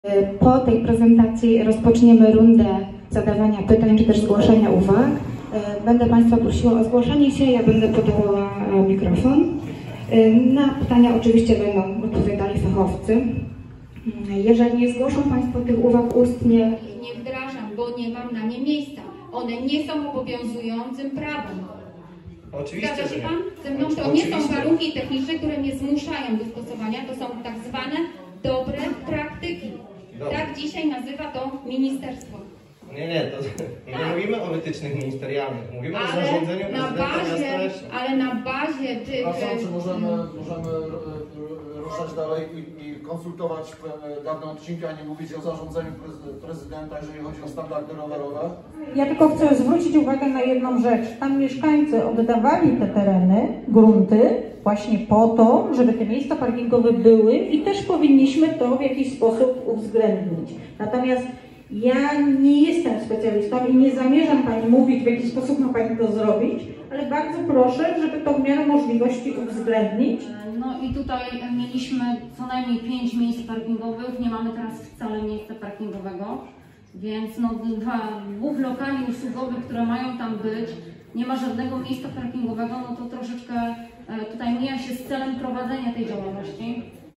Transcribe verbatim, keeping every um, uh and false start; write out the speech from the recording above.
Po tej prezentacji rozpoczniemy rundę zadawania pytań czy też zgłaszania uwag. Będę Państwa prosiła o zgłaszanie się, ja będę podawała mikrofon. Na pytania oczywiście będą odpowiadali fachowcy. Jeżeli nie zgłoszą Państwo tych uwag ustnie... Nie wdrażam, bo nie mam na nie miejsca. One nie są obowiązującym prawem. Oczywiście, Zgadza się że nie. Pan? Ze mną to nie są warunki techniczne, które mnie zmuszają do stosowania. To są tak zwane dobre praktyki. Dobrze. Tak dzisiaj nazywa to ministerstwo. Nie, nie, to nie Tak. mówimy o wytycznych ministerialnych, mówimy o Ale zarządzeniu na prezydenta bazie, miasta Leszna. ale na bazie tych... Przepraszam, czy możemy, możemy e, ruszać dalej i, i konsultować e, dawne odcinki, a nie mówić o zarządzeniu prezy- prezydenta, jeżeli chodzi o standardy rowerowe? Ja tylko chcę zwrócić uwagę na jedną rzecz. Tam mieszkańcy oddawali te tereny, grunty, właśnie po to, żeby te miejsca parkingowe były i też powinniśmy to w jakiś sposób uwzględnić. Natomiast ja nie jestem specjalistą i nie zamierzam Pani mówić, w jaki sposób ma Pani to zrobić, ale bardzo proszę, żeby to w miarę możliwości uwzględnić. No i tutaj mieliśmy co najmniej pięć miejsc parkingowych, nie mamy teraz wcale miejsca parkingowego, więc no dwa, dwóch lokali usługowych, które mają tam być, nie ma żadnego miejsca parkingowego, no to troszeczkę tutaj mija się z celem prowadzenia tej działalności.